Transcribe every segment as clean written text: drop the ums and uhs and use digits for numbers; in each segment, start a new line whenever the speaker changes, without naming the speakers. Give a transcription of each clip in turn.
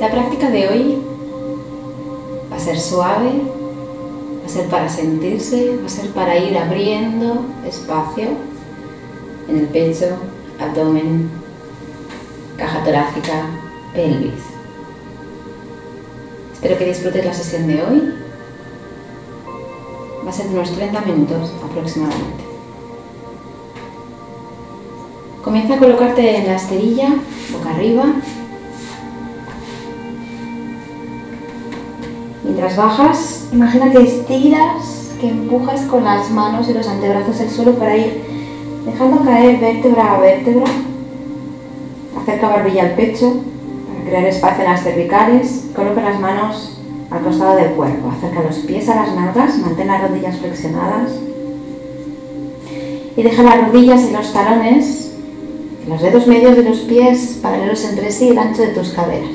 La práctica de hoy va a ser suave, va a ser para sentirse, va a ser para ir abriendo espacio en el pecho, abdomen, caja torácica, pelvis. Espero que disfrutes la sesión de hoy. Va a ser de unos 30 minutos aproximadamente. Comienza a colocarte en la esterilla, boca arriba. Mientras bajas, imagina que estiras, que empujas con las manos y los antebrazos el suelo para ir dejando caer vértebra a vértebra. Acerca barbilla al pecho para crear espacio en las cervicales. Coloca las manos al costado del cuerpo. Acerca los pies a las nalgas, mantén las rodillas flexionadas. Y deja las rodillas y los talones, los dedos medios de los pies paralelos entre sí y el ancho de tus caderas.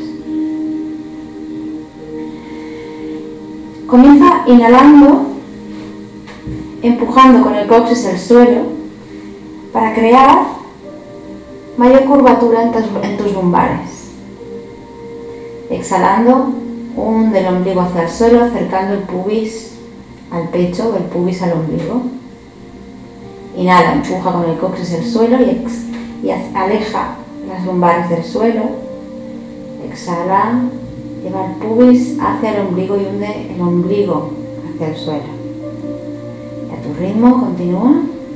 Comienza inhalando, empujando con el coxis el suelo para crear mayor curvatura en tus lumbares. Exhalando, hunde el ombligo hacia el suelo, acercando el pubis al pecho o el pubis al ombligo. Inhala, empuja con el coxis el suelo y aleja las lumbares del suelo. Exhala. Lleva el pubis hacia el ombligo y hunde el ombligo hacia el suelo. Y a tu ritmo continúa.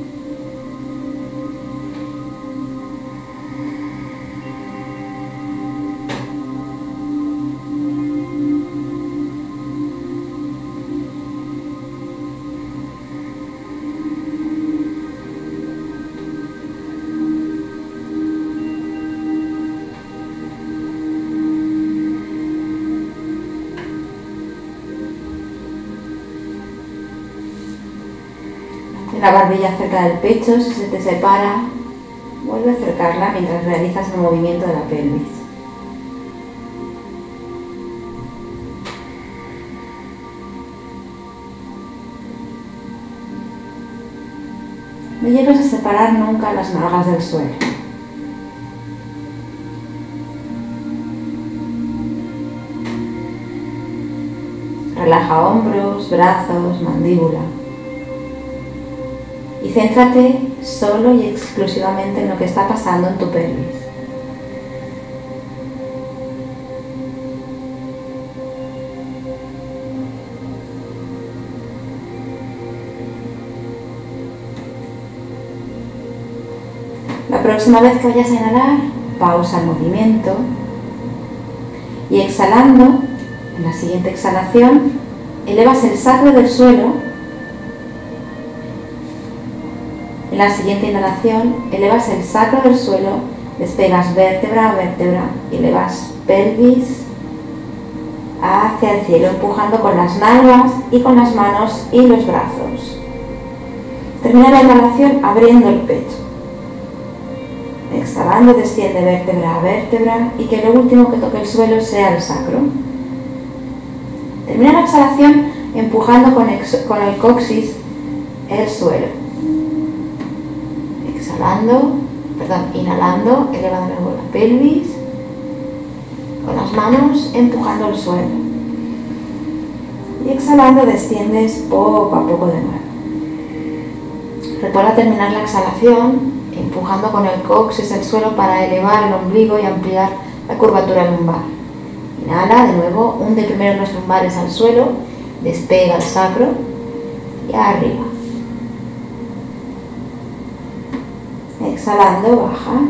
La barbilla cerca del pecho, si se te separa, vuelve a acercarla mientras realizas el movimiento de la pelvis. No llegues a separar nunca las nalgas del suelo. Relaja hombros, brazos, mandíbula. Y céntrate solo y exclusivamente en lo que está pasando en tu pelvis. La próxima vez que vayas a inhalar, pausa el movimiento y exhalando, en la siguiente exhalación, elevas el sacro del suelo. En la siguiente inhalación, elevas el sacro del suelo, despegas vértebra a vértebra y elevas pelvis hacia el cielo, empujando con las nalgas y con las manos y los brazos. Termina la inhalación abriendo el pecho. Exhalando, desciende vértebra a vértebra y que lo último que toque el suelo sea el sacro. Termina la exhalación empujando con el coxis el suelo. Inhalando, eleva de nuevo la pelvis, con las manos empujando el suelo. Y exhalando, desciendes poco a poco de nuevo. Recuerda terminar la exhalación empujando con el coxis el suelo para elevar el ombligo y ampliar la curvatura lumbar. Inhala de nuevo, hunde primero los lumbares al suelo, despega el sacro y arriba. Exhalando, bajas.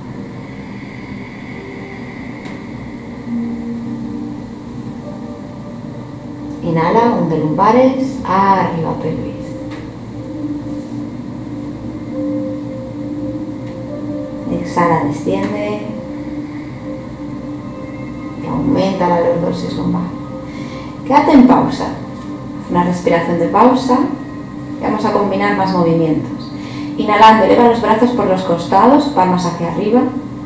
Inhala, hunde lumbares, arriba pelvis. Exhala, desciende y aumenta la lordosis lumbar. Quédate en pausa. Haz una respiración de pausa y vamos a combinar más movimientos. Inhalando, eleva los brazos por los costados, palmas hacia arriba,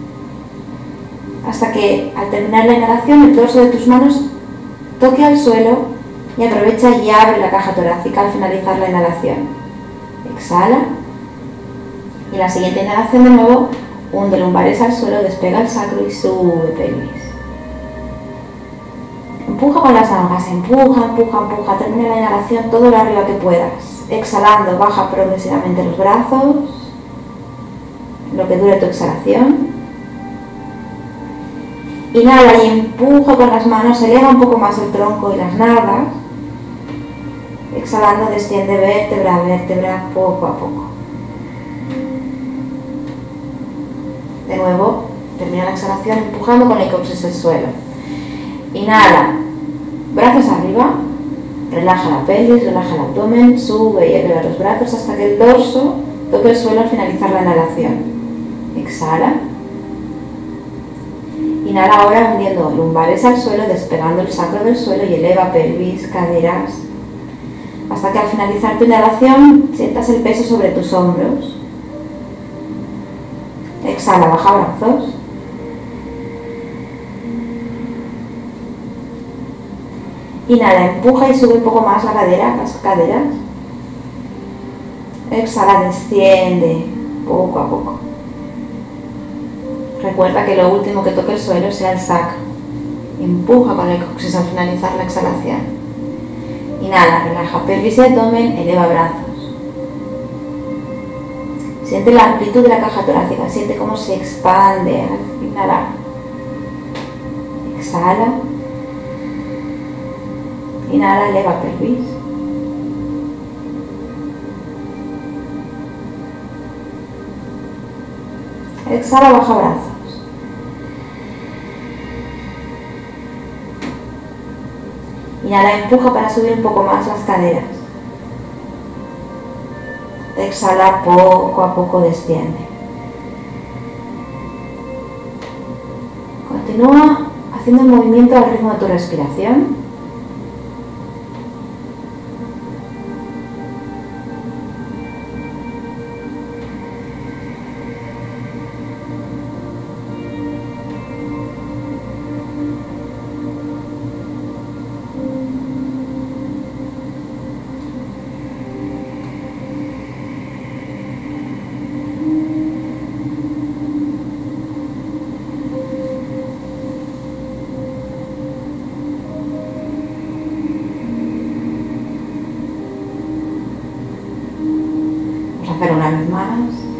hasta que al terminar la inhalación el dorso de tus manos toque al suelo y aprovecha y abre la caja torácica al finalizar la inhalación. Exhala y la siguiente inhalación de nuevo hunde lumbares al suelo, despega el sacro y sube pelvis. Empuja con las nalgas, empuja, empuja, empuja. Termina la inhalación todo lo arriba que puedas. Exhalando, baja progresivamente los brazos, lo que dure tu exhalación. Inhala y empuja con las manos, eleva un poco más el tronco y las nalgas. Exhalando, desciende vértebra a vértebra, poco a poco. De nuevo, termina la exhalación empujando con el coxis el suelo. Inhala, brazos arriba, relaja la pelvis, relaja el abdomen, sube y eleva los brazos hasta que el dorso toque el suelo al finalizar la inhalación. Exhala. Inhala ahora hundiendo lumbares al suelo, despegando el sacro del suelo y eleva pelvis, caderas, hasta que al finalizar tu inhalación sientas el peso sobre tus hombros. Exhala, baja brazos. Inhala, empuja y sube un poco más la cadera, las caderas. Exhala, desciende poco a poco. Recuerda que lo último que toque el suelo sea el sacro. Empuja con el coxis al finalizar la exhalación. Inhala, relaja pelvis y abdomen, eleva brazos. Siente la amplitud de la caja torácica, siente cómo se expande al inhalar. Exhala. Inhala, eleva pelvis. Exhala, baja brazos. Inhala, empuja para subir un poco más las caderas. Exhala, poco a poco desciende. Continúa haciendo el movimiento al ritmo de tu respiración. Hacer una vez más.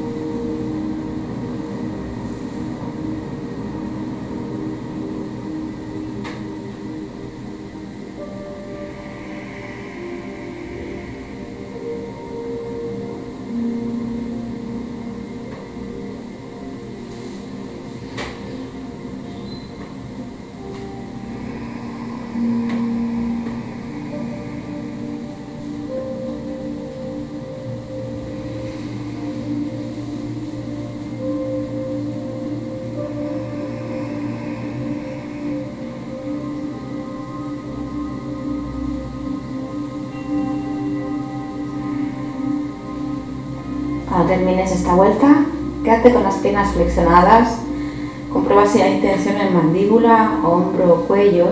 Cuando termines esta vuelta, quédate con las piernas flexionadas, comprueba si hay tensión en mandíbula, hombros o cuello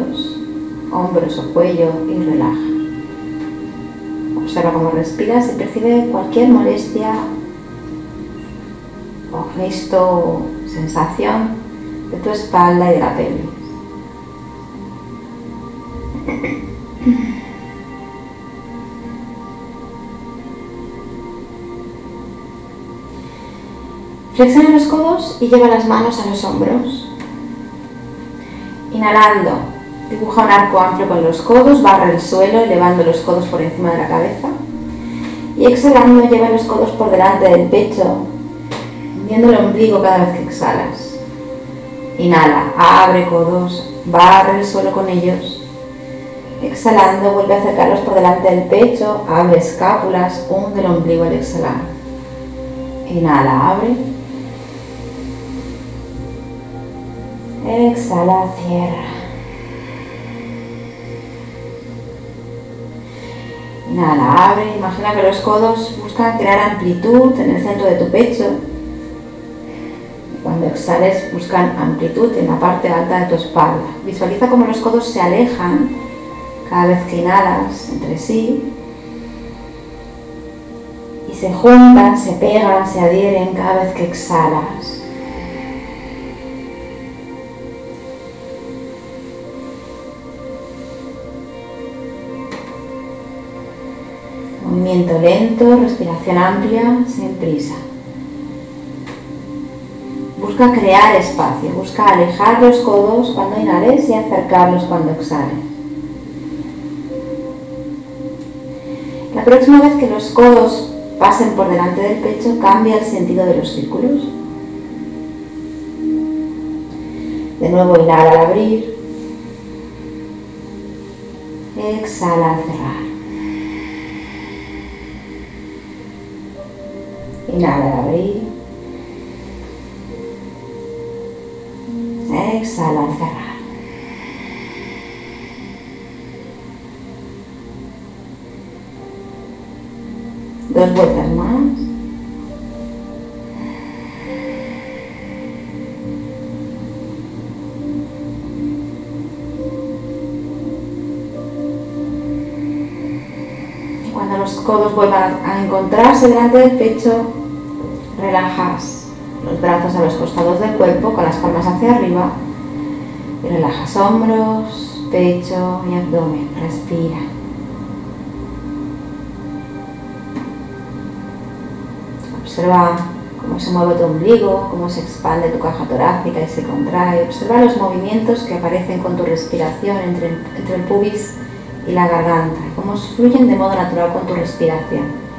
y relaja. Observa cómo respiras y percibe cualquier molestia o gesto o sensación de tu espalda y de la pelvis. Flexiona los codos y lleva las manos a los hombros. Inhalando, dibuja un arco amplio con los codos, barra el suelo elevando los codos por encima de la cabeza. Y exhalando, lleva los codos por delante del pecho, hundiendo el ombligo cada vez que exhalas. Inhala, abre codos, barra el suelo con ellos. Exhalando, vuelve a acercarlos por delante del pecho, abre escápulas, hunde el ombligo al exhalar. Inhala, abre. Exhala, cierra. Inhala, abre. Imagina que los codos buscan crear amplitud en el centro de tu pecho. Cuando exhales, buscan amplitud en la parte alta de tu espalda. Visualiza cómo los codos se alejan cada vez que inhalas entre sí. Y se juntan, se pegan, se adhieren cada vez que exhalas. Movimiento lento, respiración amplia, sin prisa. Busca crear espacio, busca alejar los codos cuando inhales y acercarlos cuando exhales. La próxima vez que los codos pasen por delante del pecho, cambia el sentido de los círculos. De nuevo inhala al abrir, exhala al cerrar. Inhala al abrir, exhala al cerrar. Dos vueltas más. Cuando los codos vuelvan a encontrarse delante del pecho, relajas los brazos a los costados del cuerpo con las palmas hacia arriba y relajas hombros, pecho y abdomen. Respira. Observa cómo se mueve tu ombligo, cómo se expande tu caja torácica y se contrae. Observa los movimientos que aparecen con tu respiración entre el pubis y la garganta, y cómo fluyen de modo natural con tu respiración.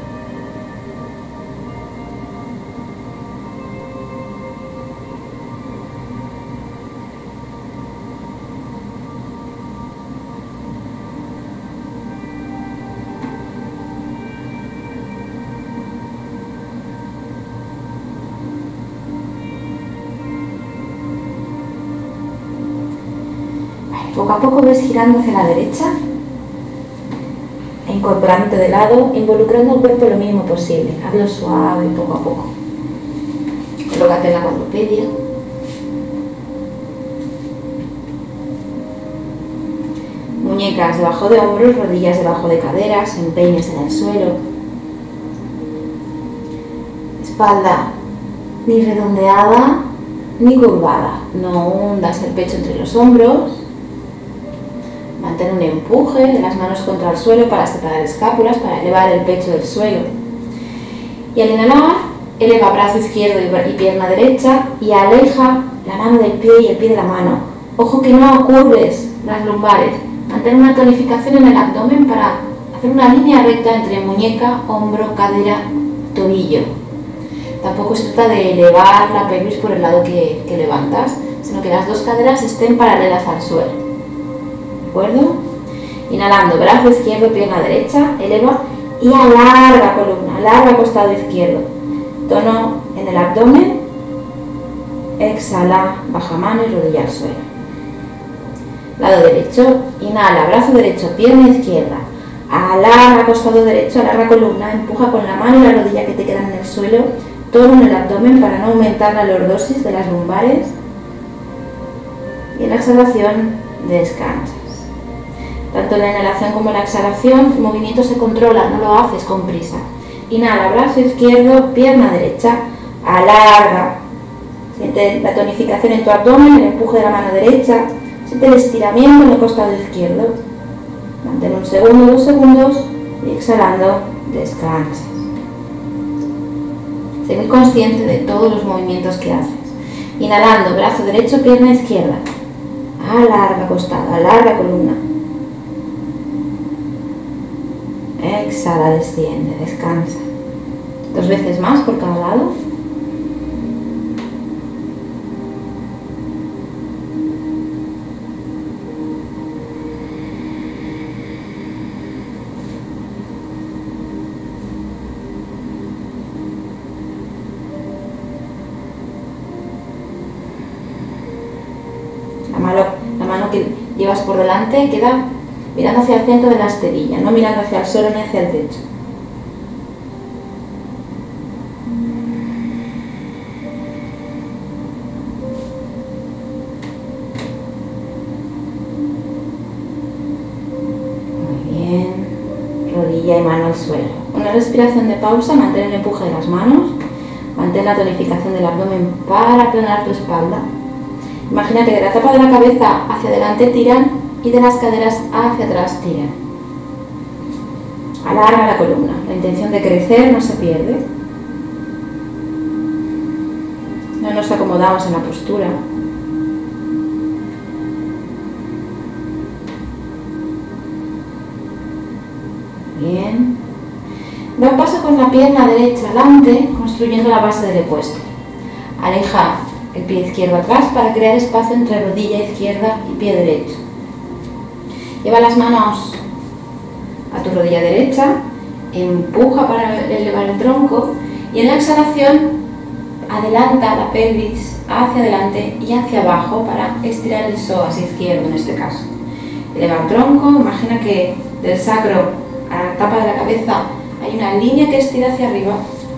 Poco a poco ves girando hacia la derecha, e incorporándote de lado, involucrando el cuerpo lo mínimo posible. Hazlo suave, poco a poco. Colócate en la cuadrupedia. Muñecas debajo de hombros, rodillas debajo de caderas, empeines en el suelo. Espalda ni redondeada ni curvada. No hundas el pecho entre los hombros. Mantén un empuje de las manos contra el suelo para separar escápulas, para elevar el pecho del suelo. Y al inhalar, eleva brazo izquierdo y pierna derecha y aleja la mano del pie y el pie de la mano. Ojo que no curves las lumbares. Mantén una tonificación en el abdomen para hacer una línea recta entre muñeca, hombro, cadera, tobillo. Tampoco se trata de elevar la pelvis por el lado que levantas, sino que las dos caderas estén paralelas al suelo. ¿De acuerdo? Inhalando, brazo izquierdo, pierna derecha, eleva y alarga columna, alarga costado izquierdo. Tono en el abdomen, exhala, baja mano y rodilla al suelo. Lado derecho, inhala, brazo derecho, pierna izquierda, alarga costado derecho, alarga columna, empuja con la mano y la rodilla que te quedan en el suelo, tono en el abdomen para no aumentar la lordosis de las lumbares. Y en la exhalación, descansas. Tanto en la inhalación como en la exhalación, el movimiento se controla, no lo haces con prisa. Inhala, brazo izquierdo, pierna derecha, alarga. Siente la tonificación en tu abdomen, el empuje de la mano derecha, siente el estiramiento en el costado izquierdo. Mantén un segundo, 2 segundos y exhalando, descansas. Sé muy consciente de todos los movimientos que haces. Inhalando, brazo derecho, pierna izquierda, alarga costado, alarga columna. Exhala, desciende, descansa. 2 veces más por cada lado. La mano que llevas por delante queda mirando hacia el centro de la esterilla, no mirando hacia el suelo ni hacia el techo. Muy bien, rodilla y mano al suelo. Una respiración de pausa, mantén el empuje de las manos, mantén la tonificación del abdomen para aplanar tu espalda. Imagina que de la tapa de la cabeza hacia adelante tiran y de las caderas hacia atrás tiran. Alarga la columna. La intención de crecer no se pierde. No nos acomodamos en la postura. Bien. Da un paso con la pierna derecha adelante, construyendo la base del ecuestre. Aleja el pie izquierdo atrás para crear espacio entre rodilla izquierda y pie derecho. Lleva las manos a tu rodilla derecha, empuja para elevar el tronco y en la exhalación adelanta la pelvis hacia adelante y hacia abajo para estirar el psoas izquierdo en este caso. Eleva el tronco, imagina que del sacro a la tapa de la cabeza hay una línea que estira hacia arriba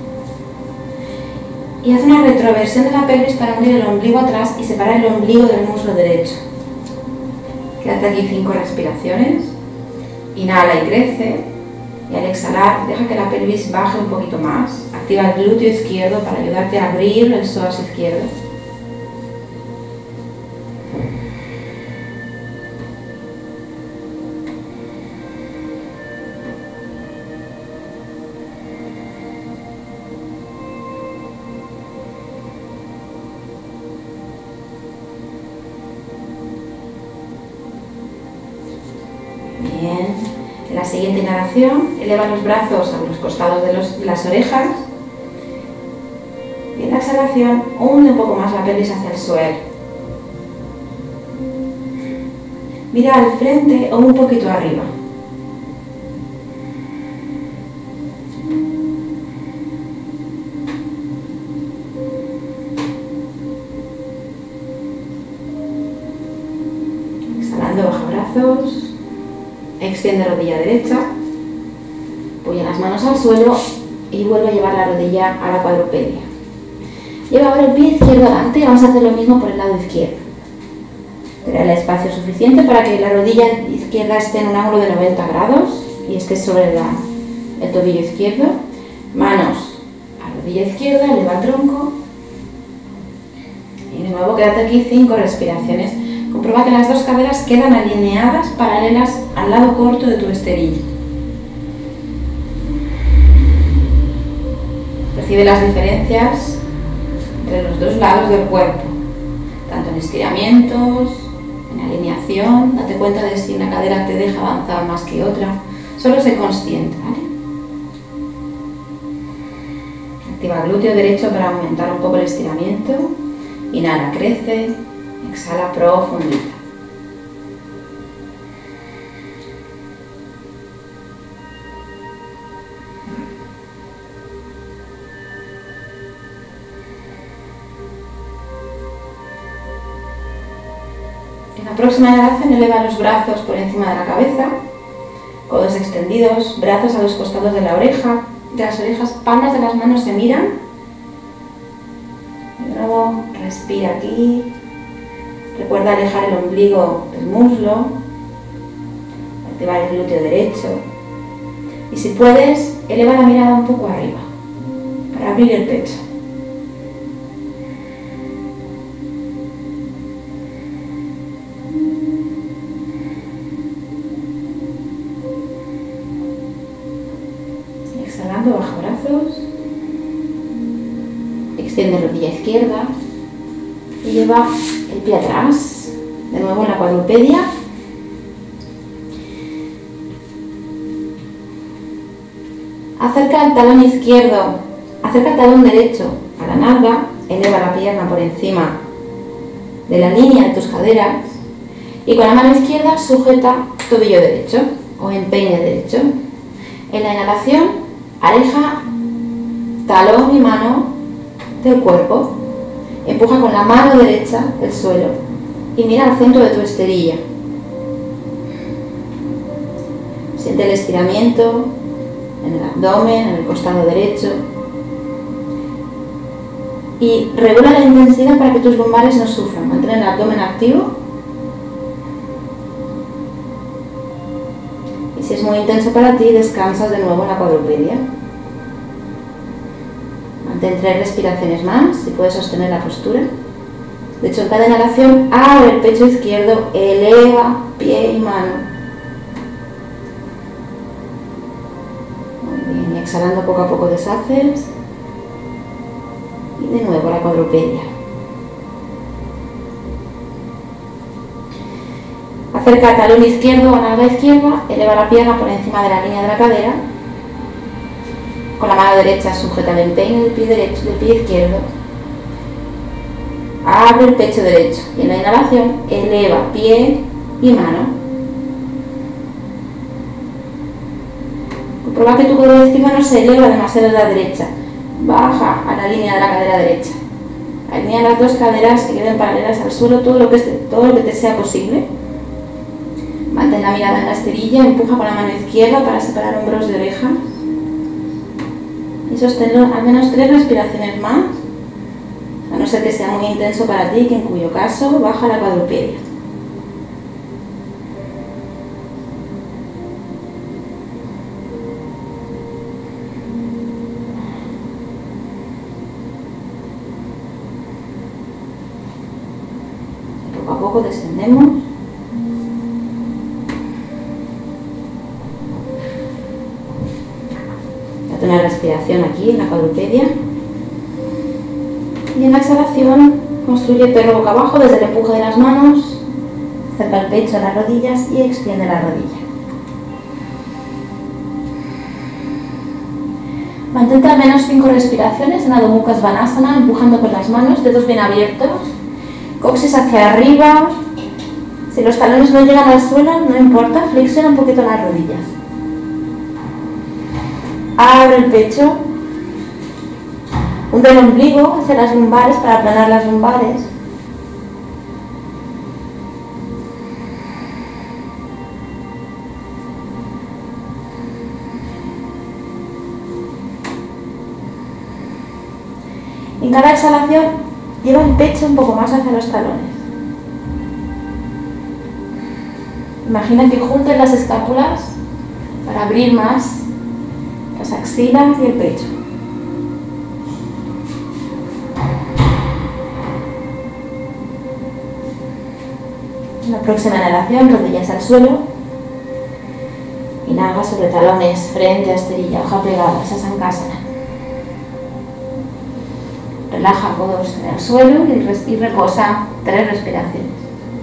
y hace una retroversión de la pelvis para hundir el ombligo atrás y separar el ombligo del muslo derecho. Quédate aquí 5 respiraciones. Inhala y crece. Y al exhalar, deja que la pelvis baje un poquito más. Activa el glúteo izquierdo para ayudarte a abrir el psoas izquierdo. Bien. En la siguiente inhalación, eleva los brazos a los costados de las orejas. Y en la exhalación, hunde un poco más la pelvis hacia el suelo. Mira al frente o un poquito arriba. Exhalando, baja brazos. Extiende rodilla derecha, apoya las manos al suelo y vuelve a llevar la rodilla a la cuadrupedia. Lleva ahora el pie izquierdo adelante y vamos a hacer lo mismo por el lado izquierdo. Crea el espacio suficiente para que la rodilla izquierda esté en un ángulo de 90 grados y esté sobre el tobillo izquierdo. Manos a rodilla izquierda, eleva el tronco. Y de nuevo quédate aquí 5 respiraciones. Comprueba que las dos caderas quedan alineadas, paralelas al lado corto de tu esterilla. Percibe las diferencias entre los dos lados del cuerpo, tanto en estiramientos, en alineación. Date cuenta de si una cadera te deja avanzar más que otra. Solo sé consciente, ¿vale? Activa el glúteo derecho para aumentar un poco el estiramiento. Inhala, crece. Exhala, profundiza. En la próxima inhalación eleva los brazos por encima de la cabeza, codos extendidos, brazos a los costados de la oreja, de las orejas, palmas de las manos se miran. De nuevo, respira aquí. Recuerda alejar el ombligo del muslo, activar el glúteo derecho y si puedes, eleva la mirada un poco arriba para abrir el pecho. Exhalando, baja brazos, extiende rodilla izquierda y lleva el pie atrás, de nuevo en la cuadrupedia. Acerca el talón izquierdo, acerca el talón derecho a la nalga, eleva la pierna por encima de la línea de tus caderas y con la mano izquierda sujeta tobillo derecho o empeine derecho. En la inhalación, aleja talón y mano del cuerpo. Empuja con la mano derecha el suelo y mira al centro de tu esterilla. Siente el estiramiento en el abdomen, en el costado derecho. Y regula la intensidad para que tus lumbares no sufran. Mantén el abdomen activo. Y si es muy intenso para ti, descansas de nuevo en la cuadrupedia. Mantén 3 respiraciones más, si puedes sostener la postura. De hecho, en cada inhalación, abre el pecho izquierdo, eleva pie y mano. exhalando poco a poco deshaces. Y de nuevo la cuadrupedia. Acerca el talón izquierdo a la nalga izquierda, eleva la pierna por encima de la línea de la cadera. Con la mano derecha sujeta el empeine del pie derecho, del pie izquierdo. Abre el pecho derecho y en la inhalación eleva pie y mano. Comprueba que tu codo izquierdo no se eleva demasiado a la derecha. Baja a la línea de la cadera derecha. Alinea las dos caderas que queden paralelas al suelo todo lo que te sea posible. Mantén la mirada en la esterilla, empuja con la mano izquierda para separar hombros de orejas. Y sosténlo al menos 3 respiraciones más, a no ser que sea muy intenso para ti, que en cuyo caso baja la cuadrupedia. Poco a poco descendemos. Una respiración aquí en la cuadrupedia y en la exhalación construye el perro boca abajo desde el empuje de las manos, acerca el pecho a las rodillas y extiende la rodilla. Mantente al menos 5 respiraciones en Adho Mukha Svanasana, empujando con las manos, dedos bien abiertos, coxis hacia arriba. Si los talones no llegan al suelo, no importa, flexiona un poquito las rodillas. Abre el pecho, hunde el ombligo hacia las lumbares para aplanar las lumbares. En cada exhalación, lleva el pecho un poco más hacia los talones. Imagina que juntes las escápulas para abrir más las axilas y el pecho. En la próxima inhalación, rodillas al suelo. Inhala sobre talones, frente a esterilla, hoja plegada, Sasankasana. Relaja codos en el suelo y reposa 3 respiraciones.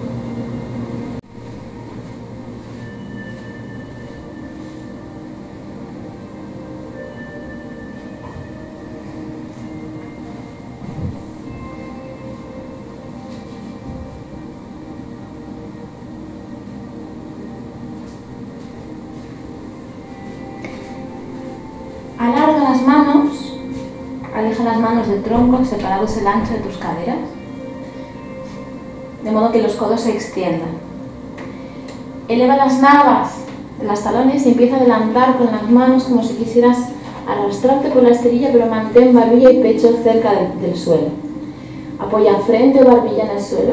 Alarga las manos, aleja las manos del tronco, separados el ancho de tus caderas, de modo que los codos se extiendan. Eleva las nalgas de los talones y empieza a adelantar con las manos como si quisieras arrastrarte por la esterilla, pero mantén barbilla y pecho cerca del suelo. Apoya frente o barbilla en el suelo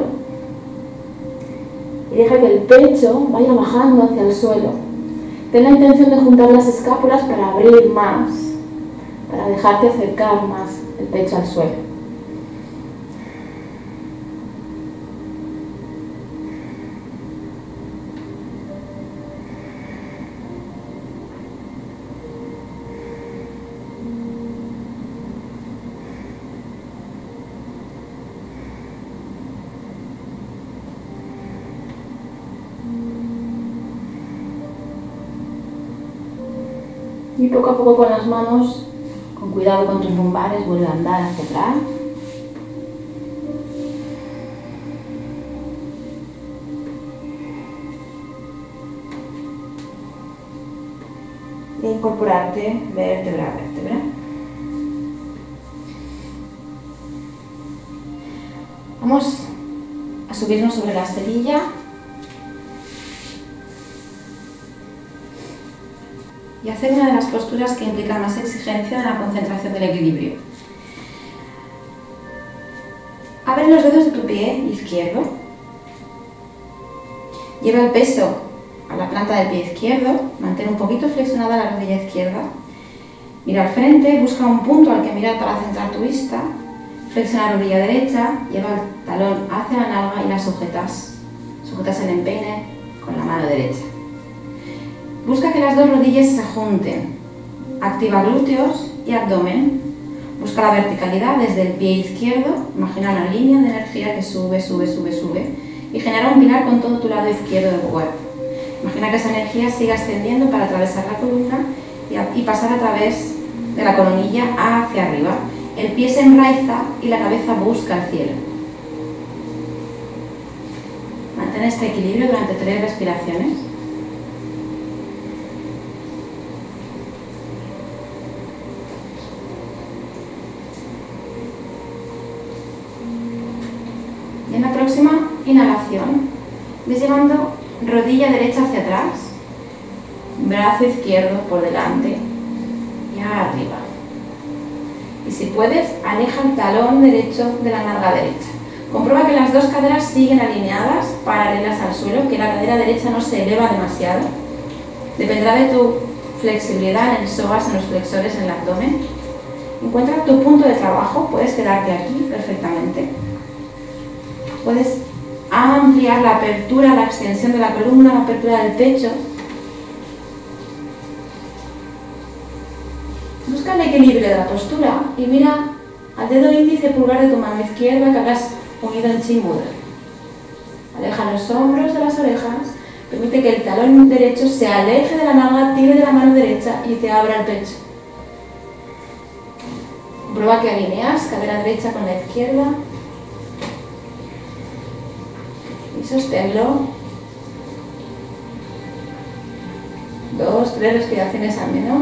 y deja que el pecho vaya bajando hacia el suelo. Ten la intención de juntar las escápulas para abrir más, para dejarte acercar más el pecho al suelo. Y poco a poco con las manos, con cuidado con tus lumbares, vuelve a andar hacia atrás. E incorporarte vértebra a vértebra. Vamos a subirnos sobre la esterilla. Y hacer una de las posturas que implica más exigencia en la concentración del equilibrio. Abre los dedos de tu pie izquierdo. Lleva el peso a la planta del pie izquierdo. Mantén un poquito flexionada la rodilla izquierda. Mira al frente, busca un punto al que mirar para centrar tu vista. Flexiona la rodilla derecha, lleva el talón hacia la nalga y la sujetas. Sujetas el empeine con la mano derecha. Busca que las dos rodillas se junten Activa glúteos y abdomen. Busca la verticalidad desde el pie izquierdo. Imagina una línea de energía que sube, sube, sube, sube. Y genera un pilar con todo tu lado izquierdo del cuerpo. Imagina que esa energía siga ascendiendo para atravesar la columna y pasar a través de la coronilla hacia arriba. El pie se enraiza y la cabeza busca el cielo. Mantén este equilibrio durante 3 respiraciones. Y en la próxima inhalación, ves llevando rodilla derecha hacia atrás, brazo izquierdo por delante y arriba. Y si puedes, aleja el talón derecho de la nalga derecha. Comprueba que las dos caderas siguen alineadas, paralelas al suelo, que la cadera derecha no se eleva demasiado. Dependerá de tu flexibilidad en el psoas, en los flexores, en el abdomen. Encuentra tu punto de trabajo, puedes quedarte aquí perfectamente. Puedes ampliar la apertura, la extensión de la columna, la apertura del pecho. Busca el equilibrio de la postura y mira al dedo índice y pulgar de tu mano izquierda que habrás unido en Chi Mudra. Aleja los hombros de las orejas, permite que el talón derecho se aleje de la nalga, tire de la mano derecha y te abra el pecho. Prueba que alineas cadera derecha con la izquierda y sosténlo. 2, 3 respiraciones al menos.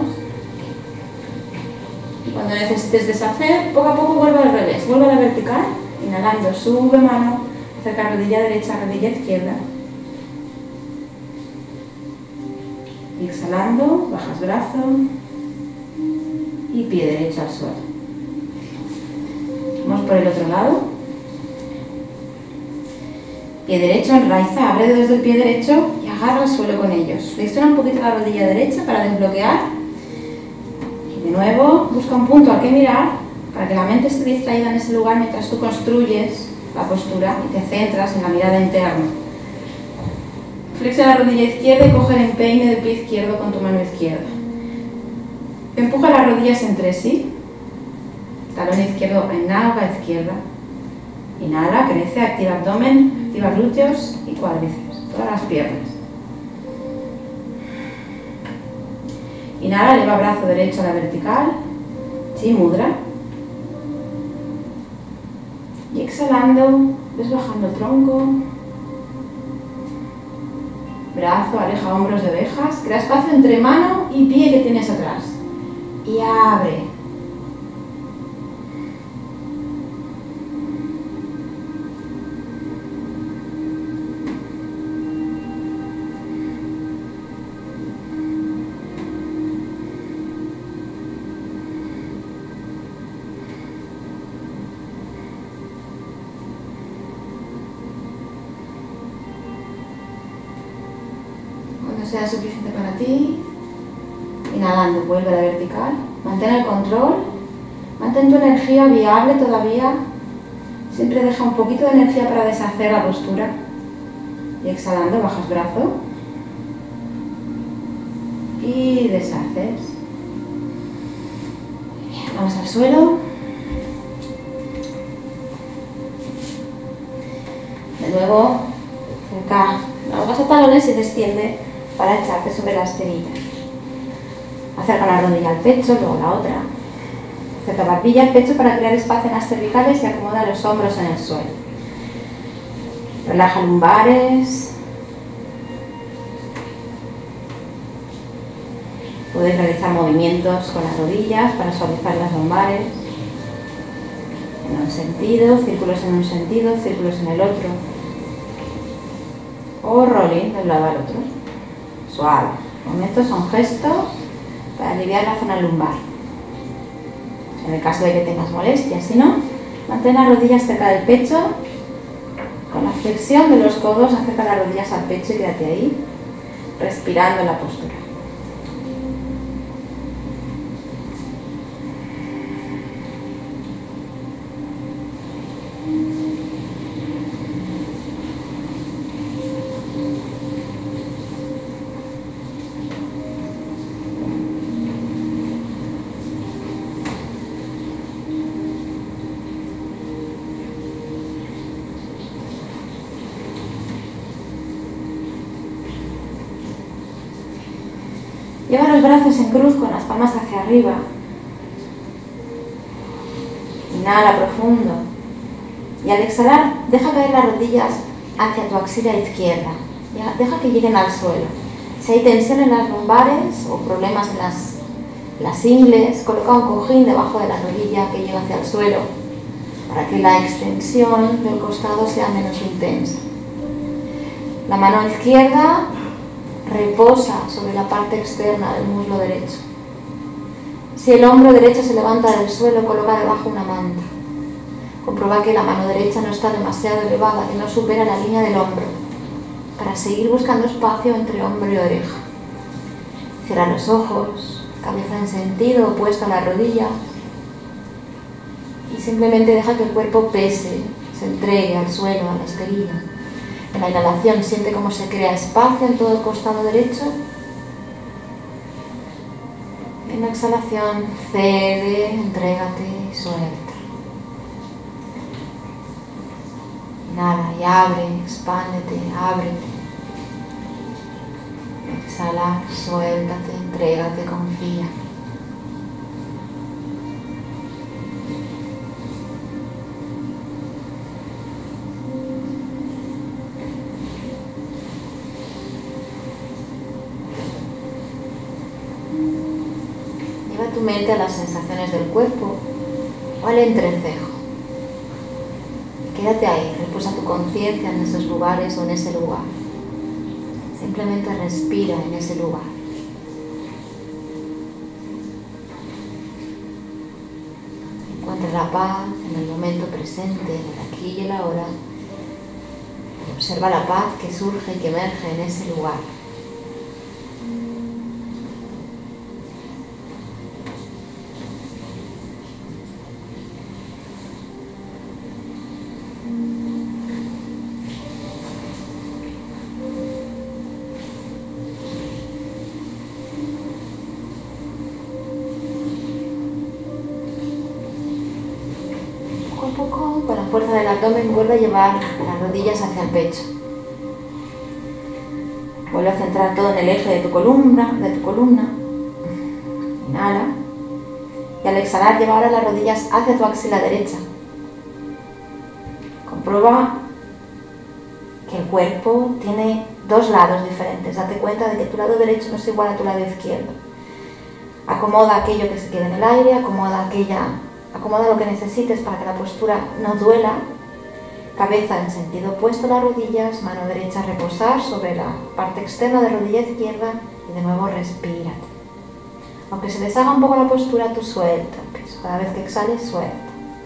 Y cuando necesites deshacer, poco a poco vuelve al revés, vuelve a la vertical, inhalando, sube mano, acerca rodilla derecha, rodilla izquierda. Y exhalando, bajas brazo y pie derecho al suelo. Vamos por el otro lado. Pie derecho, enraiza, abre dedos del pie derecho y agarra el suelo con ellos. Flexiona un poquito la rodilla derecha para desbloquear. De nuevo, busca un punto al que mirar para que la mente esté distraída en ese lugar mientras tú construyes la postura y te centras en la mirada interna. Flexa la rodilla izquierda y coge el empeine del pie izquierdo con tu mano izquierda. Empuja las rodillas entre sí. Talón izquierdo en nalga izquierda. Inhala, crece, activa abdomen, activa glúteos y cuádriceps, todas las piernas. Inhala, eleva brazo derecho a la vertical, Chi Mudra. Y exhalando, ves bajando el tronco. Brazo, aleja hombros de orejas, crea espacio entre mano y pie que tienes atrás. Y abre. Sea suficiente para ti, inhalando, vuelve a la vertical, mantén el control, mantén tu energía viable todavía, siempre deja un poquito de energía para deshacer la postura y exhalando bajas brazo y deshaces. Vamos al suelo, de nuevo, cerca, vamos a talones y desciende para echarte sobre las cerillas. Acerca la rodilla al pecho, luego la otra. Acerca barbilla al pecho para crear espacio en las cervicales y acomoda los hombros en el suelo. Relaja lumbares. Puedes realizar movimientos con las rodillas para suavizar las lumbares. En un sentido, círculos en un sentido, círculos en el otro. O rolling de un lado al otro. Suave. Momentos son gestos para aliviar la zona lumbar. En el caso de que tengas molestias, si no, mantén las rodillas cerca del pecho, con la flexión de los codos, acerca las rodillas al pecho y quédate ahí, respirando en la postura. Lleva los brazos en cruz con las palmas hacia arriba. Inhala profundo. Y al exhalar, deja caer las rodillas hacia tu axila izquierda. Deja que lleguen al suelo. Si hay tensión en las lumbares o problemas en las ingles, coloca un cojín debajo de la rodilla que lleva hacia el suelo para que la extensión del costado sea menos intensa. La mano izquierda reposa sobre la parte externa del muslo derecho. Si el hombro derecho se levanta del suelo, coloca debajo una manta. Comprueba que la mano derecha no está demasiado elevada, que no supera la línea del hombro, para seguir buscando espacio entre hombro y oreja. Cierra los ojos, cabeza en sentido opuesto a la rodilla, y simplemente deja que el cuerpo pese, se entregue al suelo, a la esterilla. En la inhalación siente cómo se crea espacio en todo el costado derecho. En la exhalación cede, entrégate y suelta. Inhala y abre, expándete, ábrete. Exhala, suéltate, entrégate, confía. Lleva tu mente a las sensaciones del cuerpo o al entrecejo. Quédate ahí, reposa tu conciencia en esos lugares o en ese lugar. Simplemente respira en ese lugar. Encuentra la paz en el momento presente, en el aquí y el ahora. Observa la paz que surge y que emerge en ese lugar. Poco a poco, con la fuerza del abdomen, vuelve a llevar las rodillas hacia el pecho. Vuelve a centrar todo en el eje de tu columna. Inhala. Y al exhalar, lleva ahora las rodillas hacia tu axila derecha. Comprueba que el cuerpo tiene dos lados diferentes. Date cuenta de que tu lado derecho no es igual a tu lado izquierdo. Acomoda aquello que se quede en el aire, acomoda lo que necesites para que la postura no duela. Cabeza en sentido opuesto a las rodillas, mano derecha a reposar sobre la parte externa de rodilla izquierda y de nuevo respírate. Aunque se deshaga un poco la postura, tú suelta el peso. Cada vez que exhales, suelta.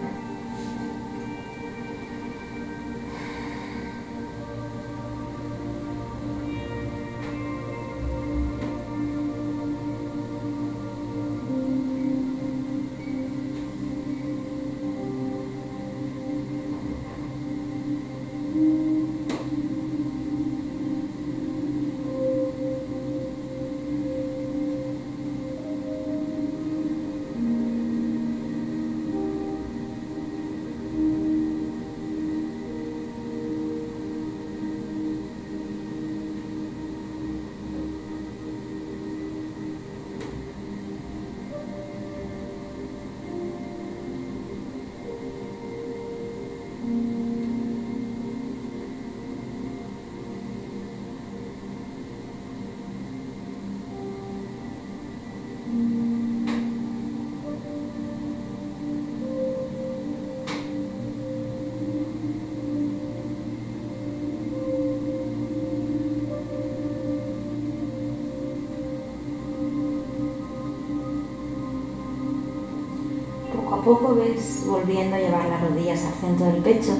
Poco a poco ves volviendo a llevar las rodillas al centro del pecho.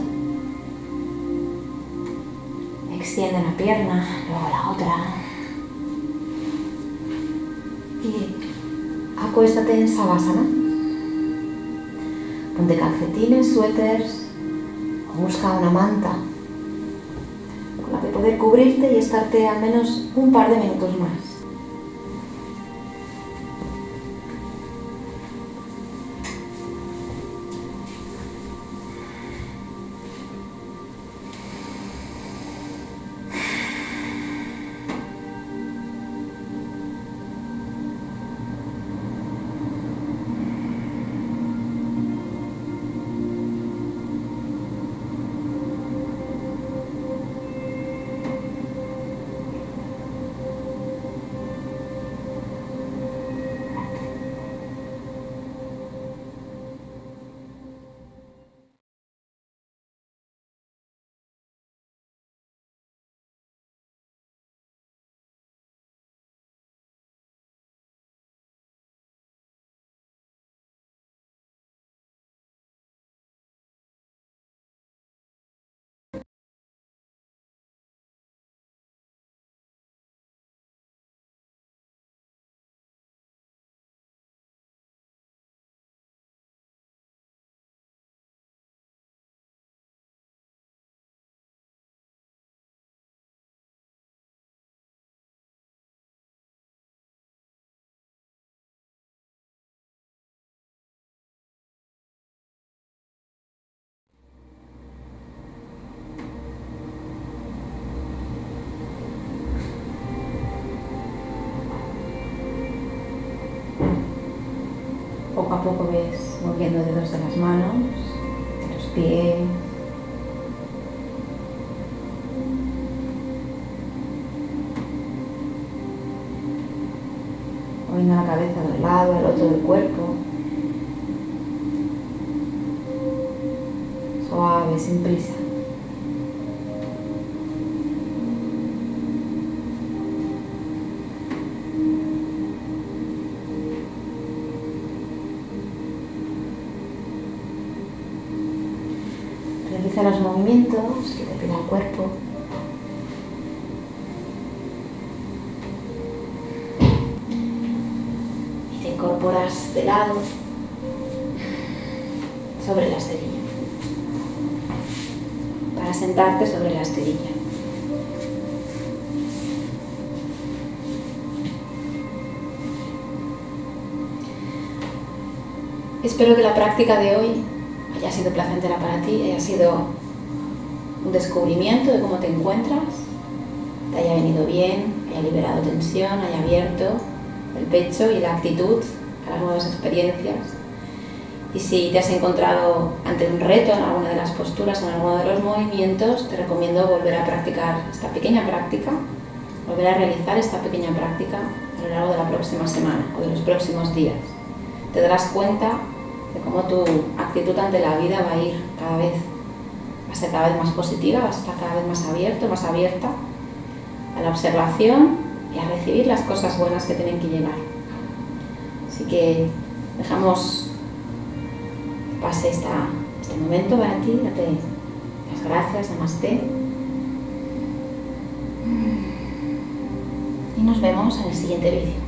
Extiende una pierna, luego la otra. Y acuéstate en Savasana. Ponte calcetines, suéteres o busca una manta con la que poder cubrirte y estarte al menos un par de minutos más. Poco a poco ves moviendo dedos de las manos, de los pies. Moviendo la cabeza de un lado al otro del cuerpo. Suave, sin prisa. Realiza los movimientos que te pide el cuerpo. Y te incorporas de lado sobre la esterilla. Para sentarte sobre la esterilla. Espero que la práctica de hoy haya sido placentera para ti, haya sido un descubrimiento de cómo te encuentras, te haya venido bien, haya liberado tensión, haya abierto el pecho y la actitud a las nuevas experiencias. Y si te has encontrado ante un reto en alguna de las posturas, en alguno de los movimientos, te recomiendo volver a practicar esta pequeña práctica, volver a realizar esta pequeña práctica a lo largo de la próxima semana o de los próximos días. Te darás cuenta de cómo tu actitud ante la vida va a ir cada vez, va a ser cada vez más positiva, va a estar cada vez más abierto, más abierta a la observación y a recibir las cosas buenas que tienen que llegar. Así que dejamos que pase este momento para ti, date las gracias, namaste. Y nos vemos en el siguiente vídeo.